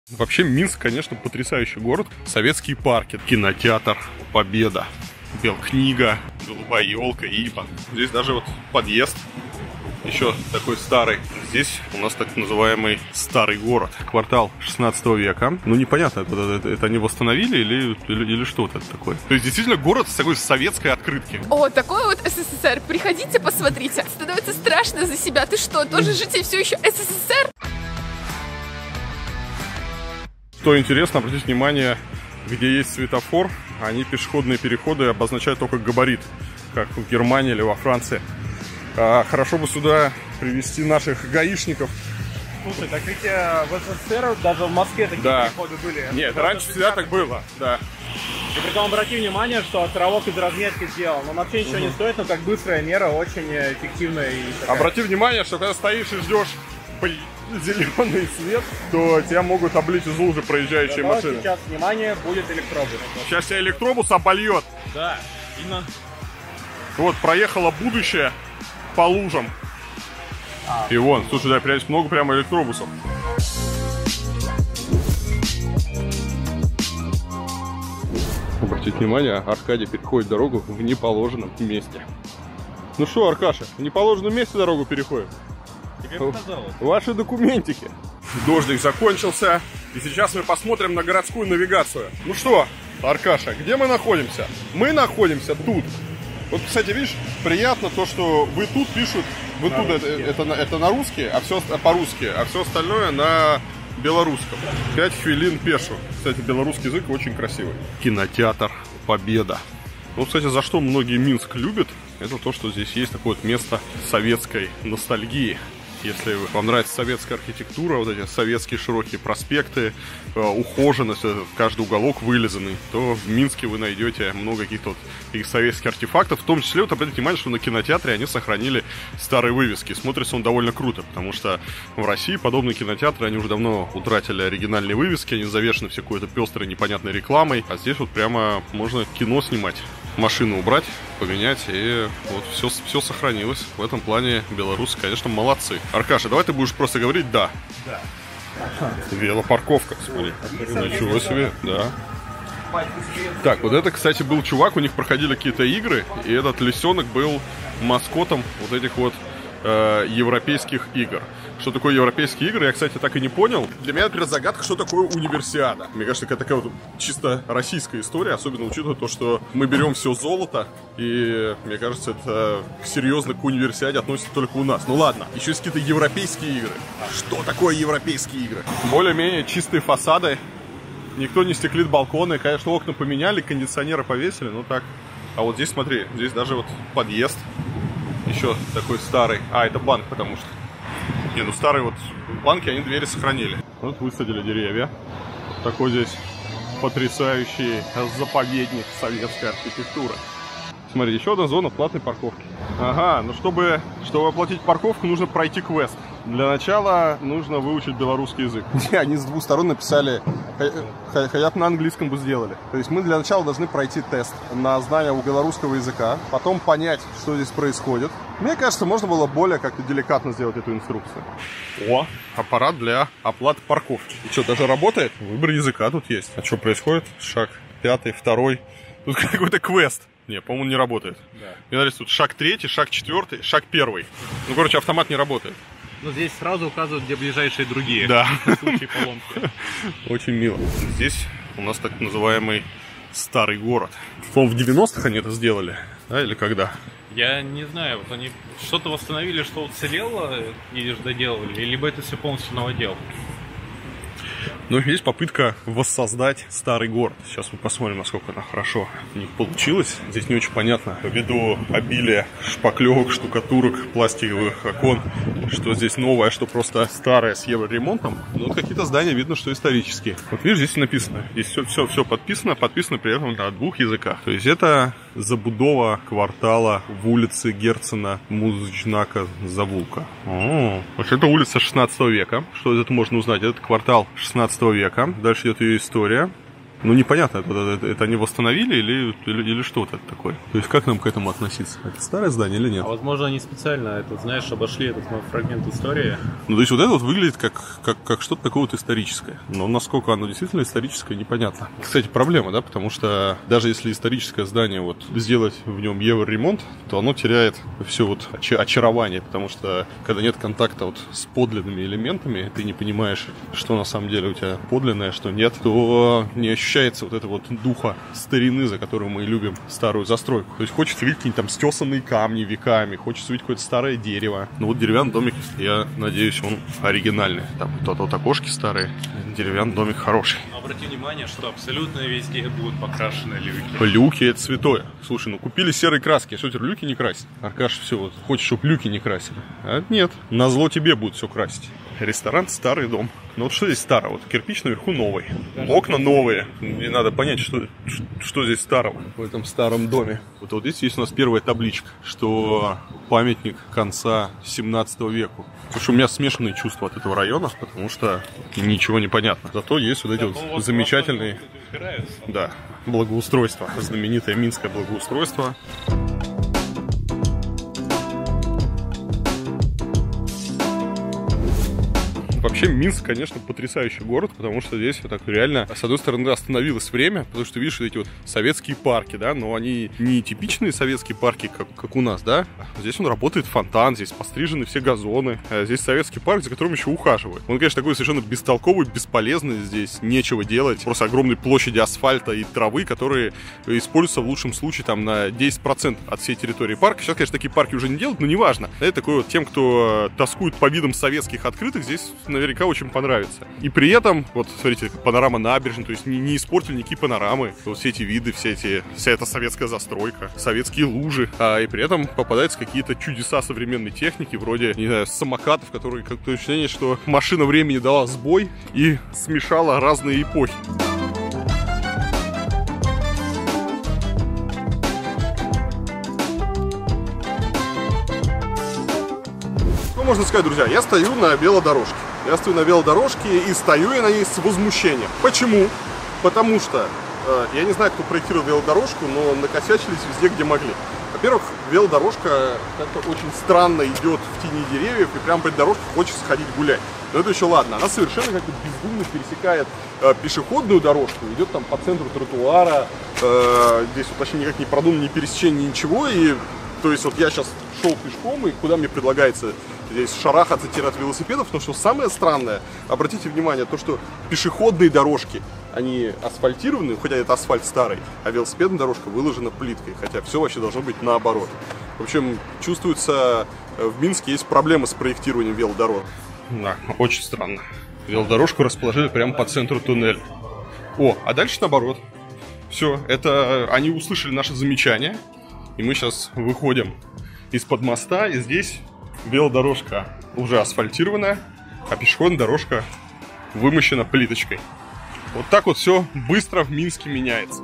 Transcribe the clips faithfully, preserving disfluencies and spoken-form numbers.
Вообще Минск, конечно, потрясающий город. Советские парки, кинотеатр, Победа, Белкнига, Голубая елка, Ипа. Здесь даже вот подъезд еще такой старый. Здесь у нас так называемый старый город. Квартал шестнадцатого века. Ну, непонятно, это, это, это они восстановили или, или, или что это такое. То есть, действительно, город с такой советской открытки. О, такой вот СССР. Приходите, посмотрите. Становится страшно за себя. Ты что, тоже житель все еще СССР? Что интересно, обратите внимание, где есть светофор, они пешеходные переходы обозначают только габарит, как в Германии или во Франции. А, хорошо бы сюда привезти наших гаишников. Слушай, так ведь в СССР даже в Москве такие да. переходы были. Нет, это раньше всегда так было, да. И притом обрати внимание, что островок из разметки сделал. Он вообще ничего угу. не стоит, но как быстрая мера, очень эффективная. И такая... Обрати внимание, что когда стоишь и ждешь зеленый свет, то тебя могут облить из лужи проезжающие Зато машины. Сейчас, внимание, будет электробус. Сейчас тебя электробус обольет. Да, именно. Вот, проехало будущее по лужам. А, и вон, слушай, да, прям много прямо электробусов. Обратите внимание, Аркадий переходит дорогу в неположенном месте. Ну что, Аркаша, в неположенном месте дорогу переходим? Тебе показалось. Ваши документики. Дождик закончился, и сейчас мы посмотрим на городскую навигацию. Ну что, Аркаша, где мы находимся? Мы находимся тут. Вот, кстати, видишь, приятно то, что вы тут пишут, вы на тут это, это, это на русский, а все по-русски, а все остальное на белорусском. пять хвилин пешу. Кстати, белорусский язык очень красивый. Кинотеатр Победа. Вот, кстати, за что многие Минск любят, это то, что здесь есть такое вот место советской ностальгии. Если вам нравится советская архитектура, вот эти советские широкие проспекты, э, ухоженность, каждый уголок вылизанный, то в Минске вы найдете много каких-то вот таких советских артефактов. В том числе, вот обратите внимание, что на кинотеатре они сохранили старые вывески. Смотрится он довольно круто, потому что в России подобные кинотеатры, они уже давно утратили оригинальные вывески, они завешены все какой-то пестрой непонятной рекламой. А здесь вот прямо можно кино снимать. Машину убрать, поменять, и вот все, все сохранилось. В этом плане белорусы, конечно, молодцы. Аркаша, давай ты будешь просто говорить «да». Да. Велопарковка, смотри. Ничего себе, да. Так, вот это, кстати, был чувак, у них проходили какие-то игры, и этот лисенок был маскотом вот этих вот э, европейских игр. Что такое европейские игры, я, кстати, так и не понял. Для меня, например, загадка, что такое универсиада. Мне кажется, это такая вот чисто российская история, особенно учитывая то, что мы берем все золото, и, мне кажется, это серьезно к универсиаде относится только у нас. Ну ладно, еще есть какие-то европейские игры. Что такое европейские игры? Более-менее чистые фасады, никто не стеклит балконы, конечно, окна поменяли, кондиционеры повесили, ну так. А вот здесь, смотри, здесь даже вот подъезд, еще такой старый. А, это банк, потому что... Не, ну старые вот банки, они двери сохранили. Вот высадили деревья. Вот такой здесь потрясающий заповедник советской архитектуры. Смотри, еще одна зона платной парковки. Ага, ну чтобы, чтобы оплатить парковку, нужно пройти квест. Для начала нужно выучить белорусский язык. Они с двух сторон написали, хотя бы на английском бы сделали. То есть мы для начала должны пройти тест на знание белорусского языка, потом понять, что здесь происходит. Мне кажется, можно было более как-то деликатно сделать эту инструкцию. О, аппарат для оплаты парковки. И что, даже работает? Выбор языка тут есть. А что происходит? Шаг пятый, второй. Тут какой-то квест. Не, по-моему, не работает. Да. Мне нравится, тут шаг третий, шаг четвертый, шаг первый. Ну, короче, автомат не работает. Но здесь сразу указывают, где ближайшие другие. Да. В случае поломки. Очень мило. Здесь у нас так называемый старый город. По-моему, в девяностых они это сделали, да, или когда? Я не знаю, вот они что-то восстановили, что уцелело, или же доделывали, либо это все полностью новодел. Но есть попытка воссоздать старый город. Сейчас мы посмотрим, насколько она хорошо у них получилась. Здесь не очень понятно, ввиду обилия шпаклевок, штукатурок, пластиковых окон, что здесь новое, что просто старое с евроремонтом. Но вот какие-то здания видно, что исторические. Вот видишь, здесь написано. Здесь все, все, все подписано, подписано при этом на двух языках. То есть это забудова квартала в улице Герцена Музычнака Завулка. О, вот это улица шестнадцатого века. Что из этого можно узнать? Это квартал шестнадцатого века. Дальше идет ее история. Ну, непонятно, это, это, это они восстановили или, или, или что это такое? То есть, как нам к этому относиться? Это старое здание или нет? А возможно, они специально, это, знаешь, обошли этот фрагмент истории. Ну, то есть, вот это вот выглядит как, как, как что-то такое вот историческое. Но насколько оно действительно историческое, непонятно. Кстати, проблема, да, потому что даже если историческое здание, вот, сделать в нем евроремонт, то оно теряет все вот оч- очарование, потому что, когда нет контакта вот с подлинными элементами, ты не понимаешь, что на самом деле у тебя подлинное, что нет, то не ощущается вот это вот духа старины, за которую мы любим старую застройку. То есть хочется видеть какие-нибудь там стесанные камни веками, хочется видеть какое-то старое дерево. Ну вот деревянный домик, я надеюсь, он оригинальный. Там вот, вот окошки старые, деревянный домик хороший. Обрати внимание, что абсолютно везде будут покрашены люки. Люки — это святое. Слушай, ну купили серые краски, а что теперь люки не красить? Аркаш, все, вот хочешь, чтобы люки не красили. А нет, назло тебе будут все красить. Ресторан — старый дом. Ну вот что здесь старого? Вот кирпич наверху новый. Окна новые. Мне надо понять, что, что здесь старого в этом старом доме. Вот, вот здесь есть у нас первая табличка, что памятник конца семнадцатого века. Потому что у меня смешанные чувства от этого района, потому что ничего не понятно. Зато есть вот эти вот, вот замечательные, да, благоустройства. Знаменитое минское благоустройство. Вообще Минск, конечно, потрясающий город, потому что здесь вот так реально, с одной стороны, остановилось время, потому что, видишь, эти вот советские парки, да, но они не типичные советские парки, как, как у нас, да. Здесь он работает фонтан, здесь пострижены все газоны, а здесь советский парк, за которым еще ухаживают. Он, конечно, такой совершенно бестолковый, бесполезный, здесь нечего делать, просто огромные площади асфальта и травы, которые используются в лучшем случае там на десять процентов от всей территории парка. Сейчас, конечно, такие парки уже не делают, но неважно. Это такой вот тем, кто тоскует по видам советских открытых, здесь наверняка очень понравится. И при этом, вот, смотрите, панорама набережной, то есть не, не испортили никакие панорамы. Вот все эти виды, все эти, вся эта советская застройка, советские лужи. А и при этом попадаются какие-то чудеса современной техники, вроде, не знаю, самокатов, которые, как-то ощущение, что машина времени дала сбой и смешала разные эпохи. Что можно сказать, друзья? Я стою на велодорожке. Я стою на велодорожке и стою я на ней с возмущением. Почему? Потому что, э, я не знаю, кто проектировал велодорожку, но накосячились везде, где могли. Во-первых, велодорожка как-то очень странно идет в тени деревьев, и прямо по дорожке хочется ходить гулять. Но это еще ладно. Она совершенно как-то бездумно пересекает э, пешеходную дорожку, идет там по центру тротуара. Э, здесь вот вообще никак не продумано ни пересечение, ничего. И, то есть вот я сейчас шел пешком, и куда мне предлагается здесь шарахаться, от велосипедов, но что самое странное, обратите внимание, то, что пешеходные дорожки, они асфальтированы, хотя это асфальт старый, а велосипедная дорожка выложена плиткой, хотя все вообще должно быть наоборот. В общем, чувствуется, в Минске есть проблемы с проектированием велодорог. Да, очень странно. Велодорожку расположили прямо по центру туннеля. О, а дальше наоборот. Все, это они услышали наше замечание, и мы сейчас выходим из-под моста, и здесь велодорожка уже асфальтированная, а пешеходная дорожка вымощена плиточкой. Вот так вот все быстро в Минске меняется.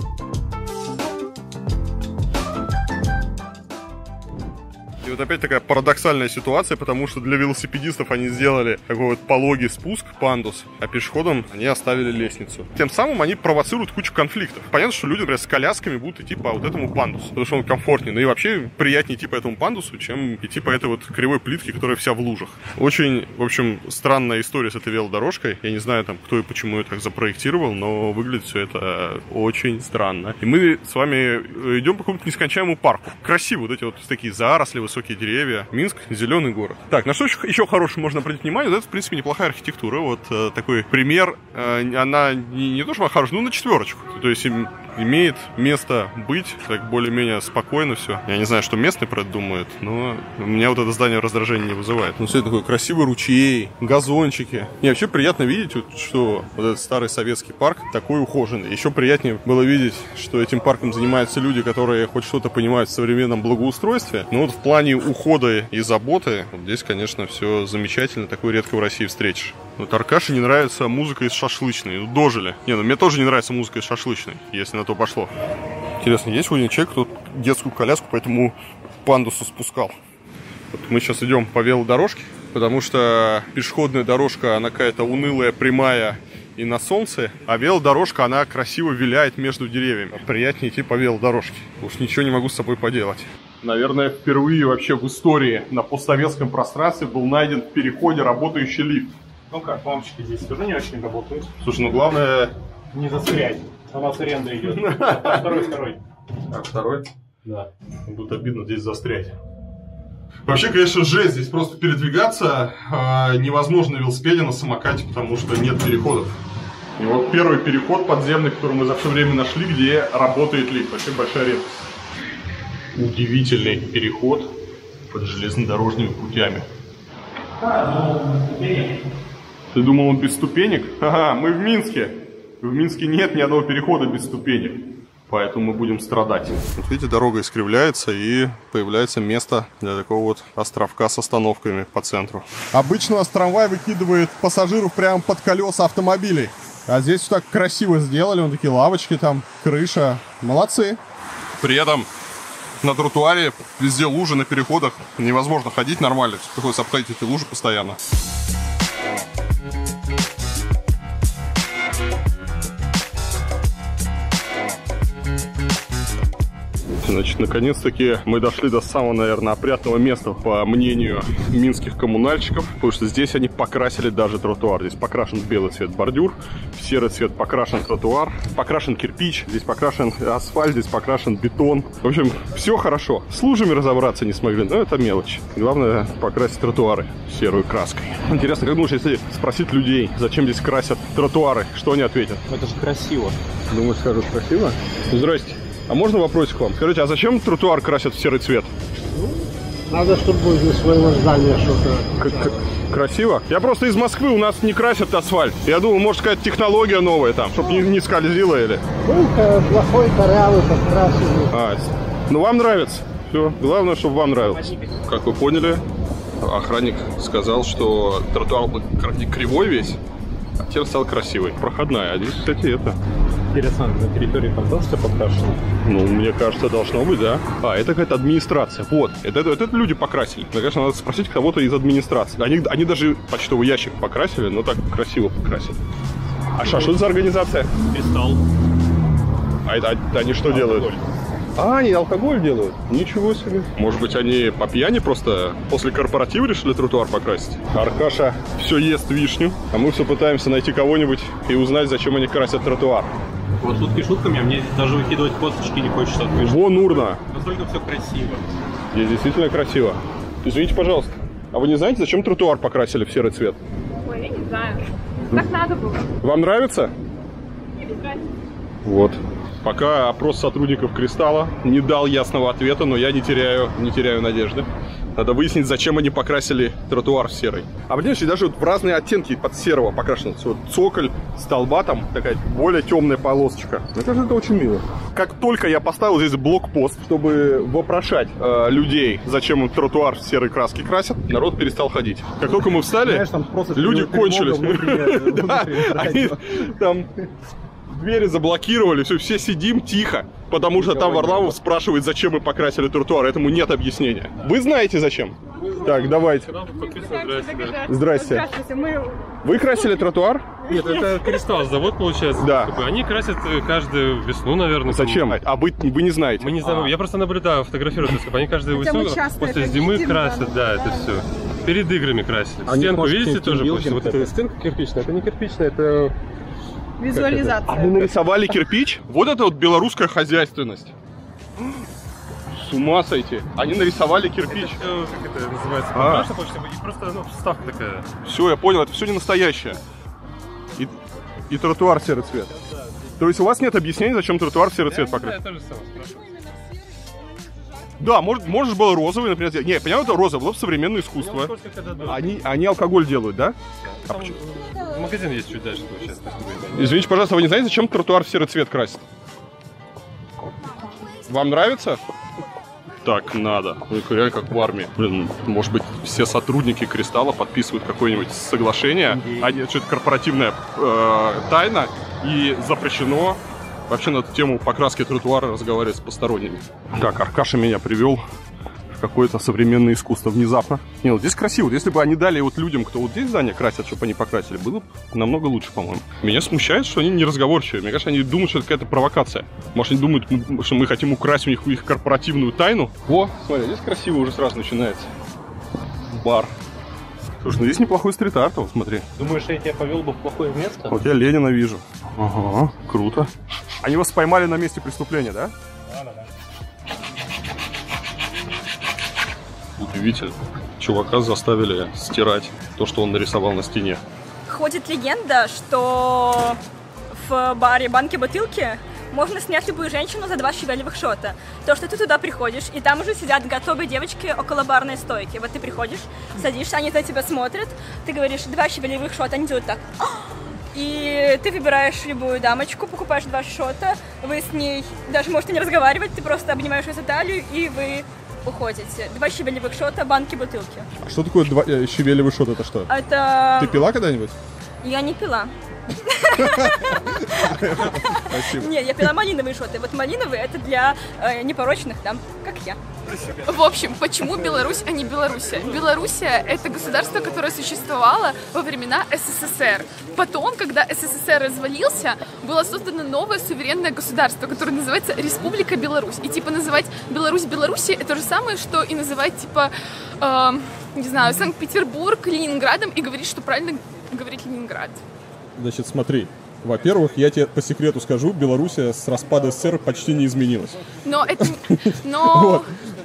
И вот опять такая парадоксальная ситуация, потому что для велосипедистов они сделали такой вот пологий спуск, пандус, а пешеходам они оставили лестницу. Тем самым они провоцируют кучу конфликтов. Понятно, что люди, например, с колясками будут идти по вот этому пандусу, потому что он комфортнее. Ну и вообще приятнее идти по этому пандусу, чем идти по этой вот кривой плитке, которая вся в лужах. Очень, в общем, странная история с этой велодорожкой. Я не знаю, там, кто и почему ее так запроектировал, но выглядит все это очень странно. И мы с вами идем по какому-то нескончаемому парку. Красиво, вот эти вот такие заросли, высокие высокие деревья. Минск — зеленый город. Так, на что еще хорошего можно обратить внимание? Вот это, в принципе, неплохая архитектура. Вот э, такой пример. Э, она не, не то, что хорошая, но на четверочку. То есть им, имеет место быть, так более-менее спокойно все. Я не знаю, что местные про это думают, но у меня вот это здание раздражения не вызывает. Ну, все такой красивый ручей, газончики. И вообще приятно видеть, вот, что вот этот старый советский парк такой ухоженный. Еще приятнее было видеть, что этим парком занимаются люди, которые хоть что-то понимают в современном благоустройстве. Но вот в плане ухода и заботы, вот здесь, конечно, все замечательно. Такое редко в России встретишь. Вот Аркаше не нравится музыка из шашлычной. Ну, дожили. Не, ну мне тоже не нравится музыка из шашлычной, если на то пошло. Интересно, есть сегодня человек, кто детскую коляску по этому пандусу спускал? Вот мы сейчас идем по велодорожке, потому что пешеходная дорожка, она какая-то унылая, прямая и на солнце, а велодорожка, она красиво виляет между деревьями. Приятнее идти по велодорожке. Уж ничего не могу с собой поделать. Наверное, впервые вообще в истории на постсоветском пространстве был найден в переходе работающий лифт. Ну как, лампочки здесь тоже не очень работают. Слушай, ну главное... Не застрять. У нас аренда идет. Второй, второй. А, второй? Да. Будет обидно здесь застрять. Вообще, конечно, жесть. Здесь просто передвигаться э, невозможно на велосипеде, на самокате, потому что нет переходов. И вот первый переход подземный, который мы за все время нашли, где работает лифт. Вообще большая редкость. Удивительный переход под железнодорожными путями. Ты думал, он без ступенек? Ага, мы в Минске. В Минске нет ни одного перехода без ступенек. Поэтому мы будем страдать. Вот видите, дорога искривляется и появляется место для такого вот островка с остановками по центру. Обычно у нас трамвай выкидывает пассажиров прямо под колеса автомобилей. А здесь так красиво сделали. Вон такие лавочки там, крыша. Молодцы. При этом на тротуаре везде лужи, на переходах невозможно ходить нормально. Приходится обходить эти лужи постоянно. Значит, наконец-таки мы дошли до самого, наверное, опрятного места, по мнению минских коммунальщиков, потому что здесь они покрасили даже тротуар. Здесь покрашен в белый цвет бордюр, в серый цвет покрашен тротуар, покрашен кирпич, здесь покрашен асфальт, здесь покрашен бетон. В общем, все хорошо. С лужами разобраться не смогли, но это мелочь. Главное покрасить тротуары серой краской. Интересно, как думаешь, если спросить людей, зачем здесь красят тротуары, что они ответят? Это же красиво. Думаешь, скажут красиво? Здрасте. А можно вопросик к вам? Скажите, а зачем тротуар красят в серый цвет? Надо, чтобы возле своего здания что-то... Красиво? Я просто из Москвы, у нас не красят асфальт. Я думал, может, какая-то технология новая там, чтобы не, не скользило или... Был плохой, корявый, подкрасили. А, ну вам нравится. Все, главное, чтобы вам нравилось. Как вы поняли, охранник сказал, что тротуар был кривой весь, а теперь стал красивый. Проходная, а здесь, кстати, это... Интересно, на территории там тоже все покрашено? Ну, мне кажется, должно быть, да. А, это какая-то администрация. Вот, это, это, это люди покрасили. Мне кажется, надо спросить кого-то из администрации. Они, они даже почтовый ящик покрасили, но так красиво покрасили. А что, что это за организация? Кристалл. А, это, а они что алкоголь делают? А, они алкоголь делают? Ничего себе. Может быть, они по пьяни просто после корпоратива решили тротуар покрасить? Аркаша все ест вишню, а мы все пытаемся найти кого-нибудь и узнать, зачем они красят тротуар. Вот шутки шутками, а мне даже выкидывать косточки не хочется. Вон урна. Настолько все красиво. Здесь действительно красиво. Извините, пожалуйста, а вы не знаете, зачем тротуар покрасили в серый цвет? Ой, я не знаю. Так надо было. Вам нравится? Не нравится. Вот. Пока опрос сотрудников Кристалла не дал ясного ответа, но я не теряю, не теряю надежды. Надо выяснить, зачем они покрасили тротуар в серый. А понимаешь, даже вот в разные оттенки под серого покрашено. Вот цоколь, столба, там такая более темная полосочка. Мне кажется, это очень мило. Как только я поставил здесь блокпост, чтобы вопрошать э, людей, зачем им тротуар в серой краске красят, народ перестал ходить. Как только мы встали, знаешь, там просто люди кончились. Да, они там... Двери заблокировали, все, все сидим тихо, потому что там Варламов спрашивает, зачем мы покрасили тротуар, этому нет объяснения. Вы знаете зачем? Так, давайте. Здрасте. Здравствуйте. Мы... Вы красили тротуар? Нет, это Кристалл завод, получается. Да. Они красят каждую весну, наверное. Зачем? А вы, вы не знаете? Мы не знаем. А. Я просто наблюдаю, фотографирую. Они каждую весну после зимы красят, да, это все. Перед играми красили. Стенку видите тоже? Вот эта стенка кирпичная. Это не кирпичная, это... Визуализация. А вы нарисовали кирпич? Вот это вот белорусская хозяйственность. С ума сойти. Они нарисовали кирпич. Это, как это называется? А. И просто ну, вставка такая. Все, я понял, это все не настоящее. И, и тротуар серый цвет. То есть у вас нет объяснений, зачем тротуар в серый цвет покрасить? Да, я тоже сам спрашиваю. Да, может, может было розовый, например. Не, я понимаю, это розовый, было бы современное искусство. Они, они алкоголь делают, да? Да. Там, а магазин есть чуть дальше, получается. Извините, пожалуйста, вы не знаете, зачем тротуар в серый цвет красит? Вам нравится? Так надо. Ну, реально как в армии. Блин, может быть, все сотрудники Кристалла подписывают какое-нибудь соглашение, а не что-то корпоративная э, тайна, и запрещено вообще на эту тему покраски тротуара разговаривать с посторонними. Так, Аркаша меня привел какое-то современное искусство внезапно. Не, вот здесь красиво. Если бы они дали вот людям, кто вот здесь здание красят, чтобы они покрасили, было бы намного лучше, по-моему. Меня смущает, что они не разговорчивые. Мне кажется, они думают, что это какая-то провокация. Может, они думают, что мы хотим украсть у них их корпоративную тайну. О, смотри, здесь красиво уже сразу начинается. Бар. Слушай, ну здесь неплохой стрит-арт, вот смотри. Думаешь, я тебя повел бы в плохое место? Вот я Ленина вижу. Ага, круто. Они вас поймали на месте преступления, да? Да, да, да. Удивительно. Чувака заставили стирать то, что он нарисовал на стене. Ходит легенда, что в баре «Банки-бутылки» можно снять любую женщину за два щавелевых шота. То, что ты туда приходишь, и там уже сидят готовые девочки около барной стойки. Вот ты приходишь, садишься, они на тебя смотрят, ты говоришь «два щавелевых шота», они делают так. И ты выбираешь любую дамочку, покупаешь два шота, вы с ней даже можете не разговаривать, ты просто обнимаешь ее за талию, и вы уходите. Два щавелевых шота, банки-бутылки. А что такое два э, щавелевый шот? Это что? Это... Ты пила когда-нибудь? Я не пила. Спасибо. Нет, я пила малиновые шоты. Вот малиновые это для э, непорочных, там, как я. В общем, почему Беларусь, а не Белоруссия? Белоруссия — это государство, которое существовало во времена СССР. Потом, когда СССР развалился, было создано новое суверенное государство, которое называется Республика Беларусь. И типа называть Беларусь Белоруссией — это то же самое, что и называть типа, э, не знаю, Санкт-Петербург Ленинградом и говорить, что правильно говорить Ленинград. Значит, смотри. Во-первых, я тебе по секрету скажу, Белоруссия с распада СССР почти не изменилась. Но это... Но...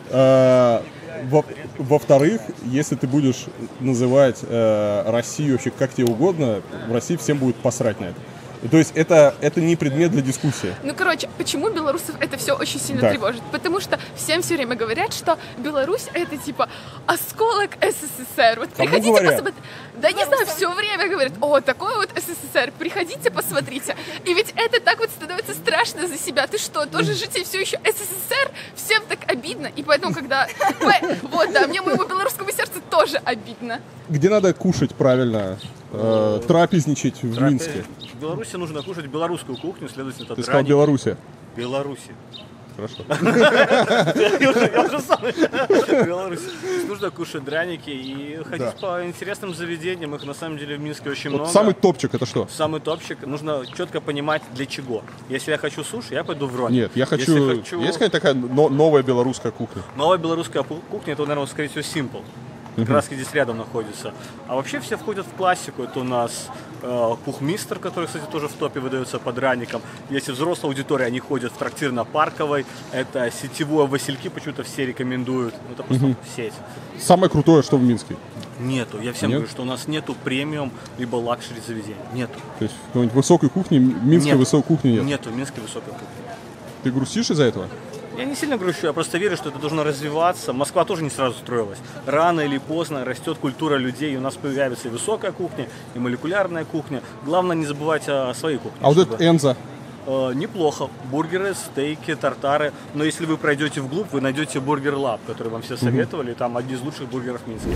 Во-вторых, если ты будешь называть Россию вообще как тебе угодно, в России всем будет посрать на это. То есть это, это не предмет для дискуссии. Ну, короче, почему белорусов это все очень сильно так. тревожит? Потому что всем все время говорят, что Беларусь это типа осколок СССР. Вот Кому приходите говорят? посмотрите. Да не знаю, все время говорят, о, такой вот СССР, приходите, посмотрите. И ведь это так вот становится страшно за себя. Ты что, тоже житель все еще СССР? Всем так обидно. И поэтому, когда... Вот, да, мне, моему белорусскому сердцу тоже обидно. Где надо кушать правильно? Э, трапезничать в Трапез... Минске. В Беларуси нужно кушать белорусскую кухню, следовательно, это Ты сказал драники. Белоруссия. Беларуси. Хорошо. Я уже сам в Беларуси. Нужно кушать драники и ходить по интересным заведениям. Их на самом деле в Минске очень много. Самый топчик это что? Самый топчик. Нужно четко понимать для чего. Если я хочу суши, я пойду в Ронь. Нет, я хочу... Есть какая-то такая новая белорусская кухня? Новая белорусская кухня, это, наверное, скорее всего, Simple. Как раз здесь рядом находится. А вообще все входят в классику. Это у нас э, Кухмистер, который, кстати, тоже в топе выдается под драником. Если взрослая аудитория, они ходят в трактир на Парковой. Это сетевое Васильки, почему-то все рекомендуют. Это просто угу. сеть. Самое крутое, что в Минске? Нету. Я всем Нет? говорю, что у нас нету премиум, либо лакшери заведений. Нету. То есть какой-нибудь высокой кухни, Минской нет. высокой кухни нет? Нету Минской высокой кухни. Ты грустишь из-за этого? Я не сильно грущу, я просто верю, что это должно развиваться. Москва тоже не сразу строилась. Рано или поздно растет культура людей, и у нас появится и высокая кухня, и молекулярная кухня. Главное не забывать о своей кухне. А вот это Энза? Э, неплохо. Бургеры, стейки, тартары. Но если вы пройдете вглубь, вы найдете Бургер Лаб, который вам все советовали. Там одни из лучших бургеров в Минске.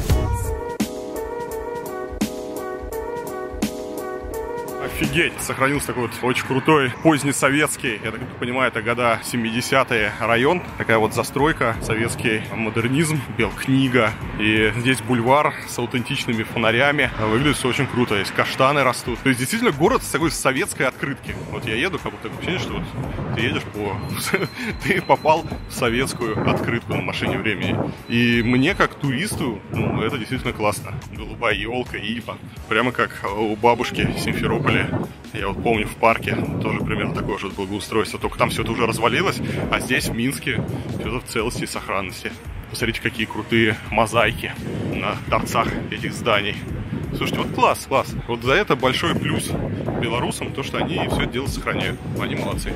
Офигеть! Сохранился такой вот очень крутой позднесоветский, я так понимаю, это года семидесятые район. Такая вот застройка, советский модернизм, белкнига. И здесь бульвар с аутентичными фонарями. Выглядит все очень круто. Здесь каштаны растут. То есть действительно город с такой советской открытки. Вот я еду, как будто ощущение, что вот ты едешь по... ты попал в советскую открытку на машине времени. И мне, как туристу, ну, это действительно классно. Голубая елка, ипа. Прямо как у бабушки в Симферополе. Я вот помню, в парке тоже примерно такое же благоустройство. Только там все это уже развалилось, а здесь, в Минске, все в целости и сохранности. Посмотрите, какие крутые мозаики на торцах этих зданий. Слушайте, вот класс, класс. Вот за это большой плюс белорусам, то, что они все это дело сохраняют. Они молодцы.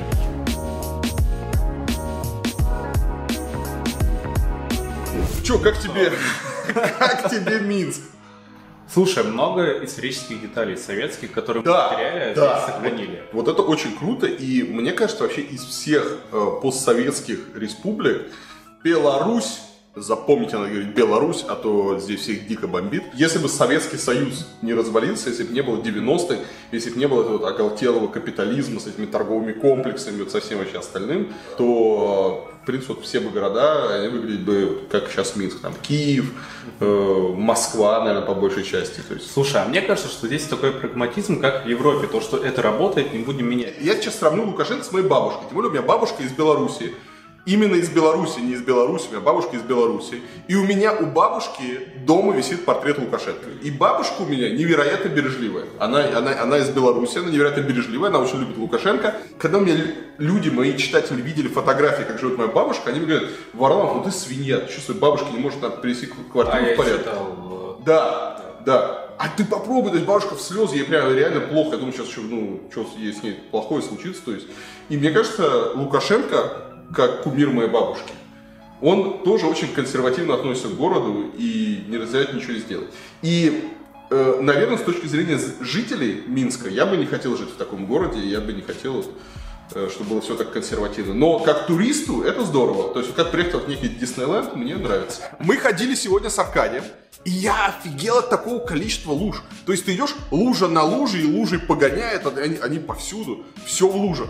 Че, как тебе? Как тебе Минск? Слушай, много исторических деталей советских, которые да, мы потеряли, а да. здесь сохранили. Вот, вот это очень круто, и мне кажется, вообще из всех э, постсоветских республик Беларусь, запомните, надо говорить Беларусь, а то здесь всех дико бомбит. Если бы Советский Союз не развалился, если бы не было девяностых, если бы не было этого вот оголтелого капитализма с этими торговыми комплексами, вот со всем вообще остальным, то в принципе, вот все бы города, они выглядели бы, как сейчас Минск, там, Киев, э, Москва, наверное, по большей части. То есть... Слушай, а мне кажется, что здесь такой прагматизм, как в Европе, то, что это работает, не будем менять. Я сейчас сравню Лукашенко с моей бабушкой, тем более у меня бабушка из Беларуси. Именно из Беларуси, не из Беларуси, у меня бабушка из Беларуси. И у меня, у бабушки дома висит портрет Лукашенко. И бабушка у меня невероятно бережливая. Она, она, она из Беларуси, она невероятно бережливая, она очень любит Лукашенко. Когда у меня люди, мои читатели, видели фотографии, как живет моя бабушка, они мне говорят: Варламов, ну ты свинья, ты что, своей бабушке не можешь привести квартиру а в порядок? Читал... Да, да. А ты попробуй, то есть бабушка в слезы, ей прям реально плохо. Я думаю, сейчас еще, ну, что с ней плохое случится. То есть. И мне кажется, Лукашенко, как кумир моей бабушки, он тоже очень консервативно относится к городу и не разрешает ничего сделать. И, э, наверное, с точки зрения жителей Минска, я бы не хотел жить в таком городе, я бы не хотел, э, чтобы было все так консервативно. Но как туристу это здорово. То есть, как приехать в некий Диснейленд, мне нравится. Мы ходили сегодня с Аркадием, и я офигел от такого количества луж. То есть, ты идешь лужа на луже, и лужи погоняют, они, они повсюду, все в лужах.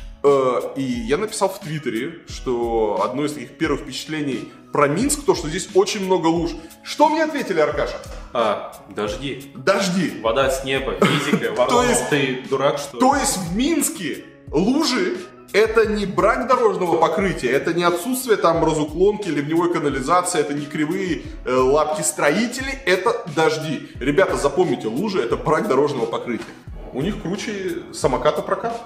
И я написал в Твиттере, что одно из таких первых впечатлений про Минск, то, что здесь очень много луж. Что мне ответили, Аркаша? А, дожди. Дожди. Вода с неба, физика, Варламов, ты дурак, что ли? То есть в Минске лужи — это не брак дорожного покрытия, это не отсутствие там разуклонки, ливневой канализации, это не кривые э, лапки строителей, это дожди. Ребята, запомните, лужи — это брак дорожного покрытия. У них круче самоката прокат.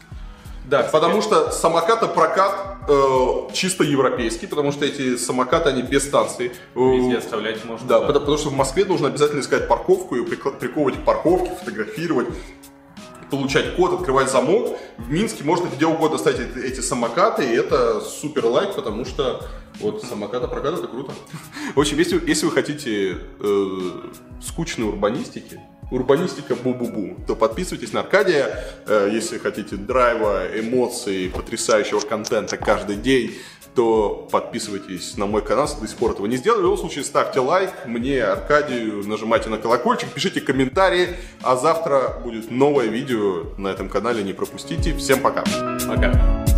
Да, потому что самоката-прокат э, чисто европейский, потому что эти самокаты, они без станции. Везде оставлять можно. Да, да. Потому, потому что в Москве нужно обязательно искать парковку и приковывать к парковке, фотографировать, получать код, открывать замок. В Минске можно где угодно ставить эти, эти самокаты, и это супер лайк, потому что вот самоката-прокат — это круто. В общем, если, если вы хотите э, скучной урбанистики, урбанистика бу-бу-бу, то подписывайтесь на Аркадия. Если хотите драйва, эмоций, потрясающего контента каждый день, то подписывайтесь на мой канал, если до сих пор этого не сделали. В любом случае, ставьте лайк мне, Аркадию, нажимайте на колокольчик, пишите комментарии, а завтра будет новое видео на этом канале, не пропустите. Всем пока! Пока!